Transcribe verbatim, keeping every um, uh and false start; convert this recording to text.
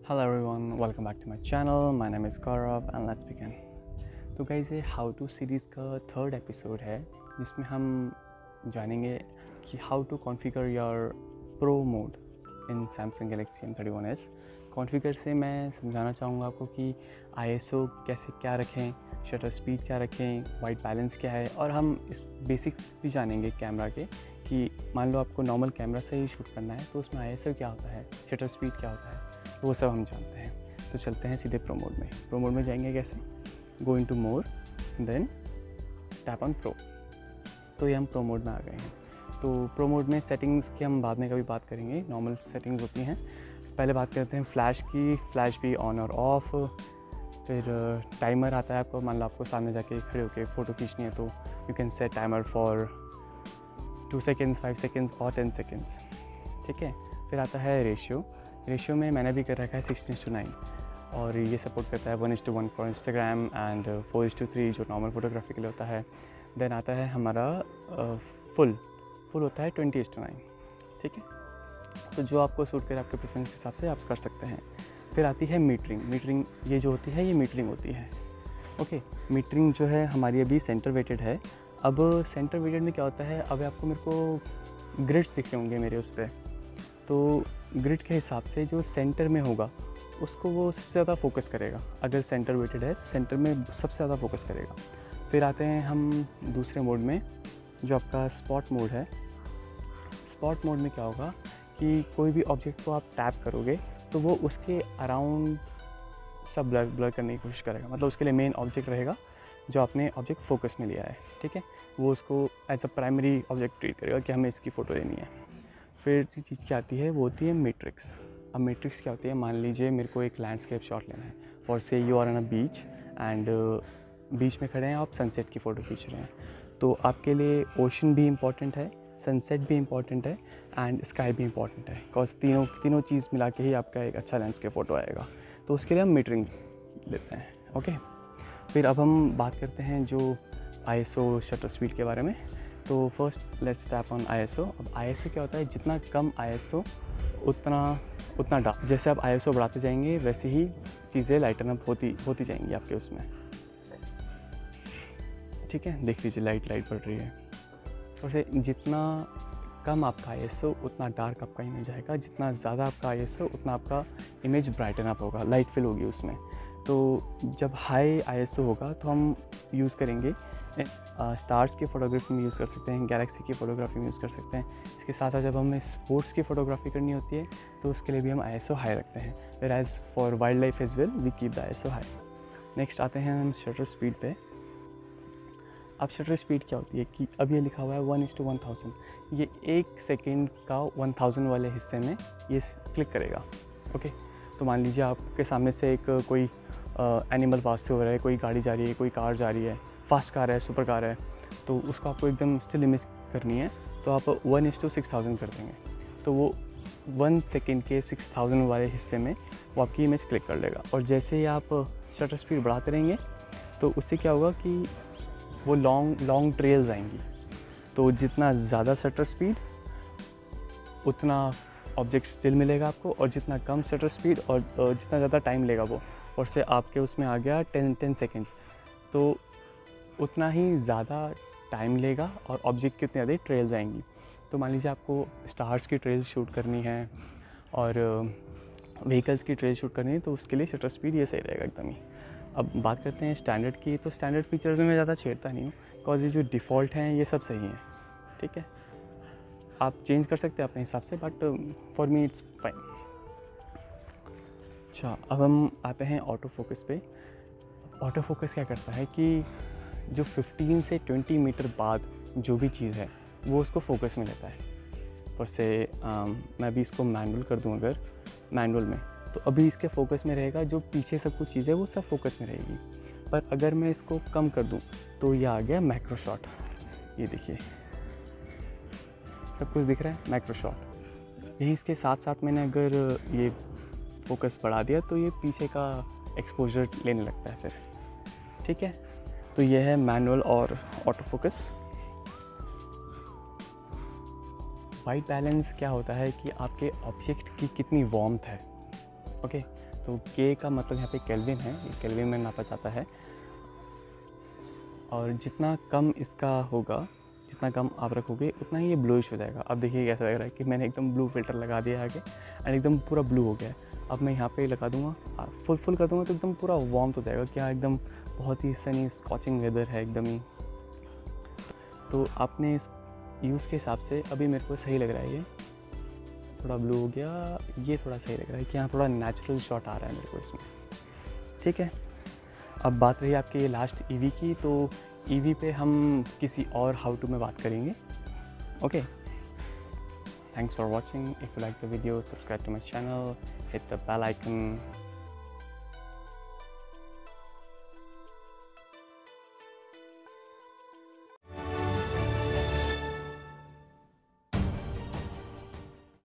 Hello everyone, welcome back to my channel. My name is Gaurav and let's begin. तो guys ये how to series का third episode है जिसमें हम जानेंगे कि how to configure your pro mode in Samsung Galaxy M thirty one S. Configure से मैं समझाना चाहूँगा आपको कि आई एस ओ कैसे क्या रखें, शटर स्पीड क्या रखें, वाइट बैलेंस क्या है, और हम इस बेसिक्स भी जानेंगे कैमरा के कि मान लो आपको नॉर्मल कैमरा से ही शूट करना है तो उसमें आई एस ओ क्या होता है, शटर स्पीड क्या होता है, वो सब हम जानते हैं। तो चलते हैं सीधे प्रो मोड में। प्रो मोड में जाएंगे कैसे? Go into more then tap on pro. तो ये हम प्रो मोड में आ गए हैं। तो प्रो मोड में सेटिंग्स की हम बाद में कभी बात करेंगे, नॉर्मल सेटिंग्स होती हैं। पहले बात करते हैं फ्लैश की। फ्लैश भी ऑन और ऑफ। फिर टाइमर आता है आपको, मान लो आपको सामने जाके खड़े होकर फ़ोटो खींचनी है तो you can set timer for two seconds, five seconds और टेन सेकेंड्स। ठीक है। फिर आता है रेशियो। रेशियो में मैंने भी कर रखा है सिक्सटीन टू नाइन, और ये सपोर्ट करता है one is to one for Instagram and four is to three जो नॉर्मल फोटोग्राफी के लिए होता है। देन आता है हमारा फुल फुल होता है ट्वेंटी इज़ टू नाइन। ठीक है। तो जो आपको सूट करे आपके प्रेफरेंस के हिसाब से आप कर सकते हैं। फिर आती है मीटरिंग। मीटरिंग ये जो होती है ये मीटरिंग होती है। ओके। मीटरिंग जो है हमारी अभी सेंटर वेटेड है। अब सेंटर वेटेड में क्या होता है, अब आपको मेरे को ग्रिड्स दिख रहे होंगे मेरे उस पर, तो ग्रिड के हिसाब से जो सेंटर में होगा उसको वो सबसे ज़्यादा फोकस करेगा। अगर सेंटर वेटेड है तो सेंटर में सबसे ज़्यादा फोकस करेगा। फिर आते हैं हम दूसरे मोड में जो आपका स्पॉट मोड है। स्पॉट मोड में क्या होगा कि कोई भी ऑब्जेक्ट को आप टैप करोगे तो वो उसके अराउंड सब ब्लर ब्लर करने की कोशिश करेगा। मतलब उसके लिए मेन ऑब्जेक्ट रहेगा जो आपने ऑब्जेक्ट फोकस में लिया है। ठीक है। वो उसको as a primary object treat करेगा कि हमें इसकी फ़ोटो लेनी है। फिर जो चीज़ क्या आती है वो होती है मैट्रिक्स। अब मैट्रिक्स क्या होती है, मान लीजिए मेरे को एक लैंडस्केप शॉट लेना है। For say you are on a beach and बीच में खड़े हैं, आप सनसेट की फ़ोटो खींच रहे हैं, तो आपके लिए ओशन भी इम्पॉर्टेंट है, सनसेट भी इम्पॉर्टेंट है एंड स्काई भी इम्पॉर्टेंट है। बिकॉज तीनों तीनों चीज़ मिला के ही आपका एक अच्छा लैंडस्केप फ़ोटो आएगा। तो उसके लिए हम मैट्रिंग लेते हैं। ओके। फिर अब हम बात करते हैं जो I S O shutter speed के बारे में। तो first let's tap on I S O. अब आई एस ओ क्या होता है, जितना कम आई एस ओ उतना उतना डार्क। जैसे आप आई एस ओ बढ़ाते जाएंगे वैसे ही चीज़ें लाइटन अप होती होती जाएंगी आपके उसमें। ठीक है। देख लीजिए लाइट लाइट बढ़ रही है। वैसे जितना कम आपका आई एस ओ उतना डार्क आपका इमेज आएगा, जितना ज़्यादा आपका आई एस ओ उतना आपका इमेज ब्राइटन अप होगा, लाइट फिल होगी उसमें। तो जब हाई आई एस ओ होगा तो हम यूज़ करेंगे स्टार्स की फ़ोटोग्राफी में यूज़ कर सकते हैं, गैलेक्सी की फ़ोटोग्राफी में यूज़ कर सकते हैं। इसके साथ साथ जब हमें स्पोर्ट्स की फ़ोटोग्राफी करनी होती है तो उसके लिए भी हम आई एस ओ हाई रखते हैं। Whereas for wild life as well we keep the I S O high. Next आते हैं हम शटर स्पीड पे। अब शटर स्पीड क्या होती है कि अब ये लिखा हुआ है one is to one thousand. ये एक सेकेंड का वन थाउजेंड वाले हिस्से में ये क्लिक करेगा। ओके। तो मान लीजिए आपके सामने से एक कोई एनिमल पास हो रहा है, कोई गाड़ी जा रही है, कोई कार जा रही है, फास्ट कार है, सुपर कार है, तो उसको आपको एकदम स्टिल इमेज करनी है तो आप one is to six thousand कर देंगे। तो वो वन सेकेंड के सिक्स थाउजेंड वाले हिस्से में वो आपकी इमेज क्लिक कर लेगा। और जैसे ही आप शटर स्पीड बढ़ाते रहेंगे तो उससे क्या होगा कि वो लॉन्ग लॉन्ग ट्रेल्स आएंगी। तो जितना ज़्यादा शटर स्पीड उतना ऑब्जेक्ट स्टिल मिलेगा आपको, और जितना कम शटर स्पीड और जितना ज़्यादा टाइम लेगा वो, और से आपके उसमें आ गया टेन टेन सेकेंड्स, तो उतना ही ज़्यादा टाइम लेगा और ऑब्जेक्ट की उतनी ज़्यादा ट्रेल्स आएंगी। तो मान लीजिए आपको स्टार्स की ट्रेल शूट करनी है और व्हीकल्स की ट्रेल शूट करनी है तो उसके लिए शटर स्पीड ये सही रहेगा एकदम ही। अब बात करते हैं स्टैंडर्ड की। तो स्टैंडर्ड फीचर्स में मैं ज़्यादा छेड़ता नहीं हूँ बिकॉज ये जो डिफ़ॉल्ट हैं ये सब सही हैं। ठीक है। आप चेंज कर सकते हैं अपने हिसाब से, but for me it's fine. अच्छा, अब हम आते हैं ऑटो फोकस पे। ऑटो फोकस क्या करता है कि जो फिफ्टीन से ट्वेंटी मीटर बाद जो भी चीज़ है वो उसको फोकस में लेता है। और से मैं भी इसको मैनुअल कर दूँ अगर मैनुअल में, तो अभी इसके फोकस में रहेगा, जो पीछे सब कुछ चीज़ है वो सब फोकस में रहेगी। पर अगर मैं इसको कम कर दूँ तो ये आ गया मैक्रो शॉट। ये देखिए सब कुछ दिख रहा है, मैक्रो शॉट। यही इसके साथ साथ मैंने अगर ये फोकस बढ़ा दिया तो ये पीछे का एक्सपोजर लेने लगता है फिर। ठीक है। तो ये है मैनुअल और ऑटो फोकस। वाइट बैलेंस क्या होता है कि आपके ऑब्जेक्ट की कितनी वार्मथ है। ओके। तो के का मतलब यहाँ पे केल्विन है, ये केल्विन में नापा जाता है। और जितना कम इसका होगा, जितना कम आप रखोगे उतना ही ये ब्लूइश हो जाएगा। अब देखिए कैसा लग रहा है कि मैंने एकदम ब्लू फिल्टर लगा दिया है आगे एंड एकदम पूरा ब्लू हो गया है। अब मैं यहाँ पे लगा दूँगा, फुल फुल कर दूँगा तो एकदम पूरा वार्म हो जाएगा। क्या एकदम बहुत ही सनी स्कॉचिंग वेदर है एकदम ही। तो आपने इस यूज़ के हिसाब से अभी मेरे को सही लग रहा है, ये थोड़ा ब्लू हो गया, ये थोड़ा सही लग रहा है कि यहाँ थोड़ा नेचुरल शॉट आ रहा है मेरे को इसमें। ठीक है, अब बात रही आपके ये लास्ट ईवी की, तो ईवी पे हम किसी और हाउ टू में बात करेंगे। Okay, thanks for watching. If you like the video, subscribe to my channel, hit the bell icon.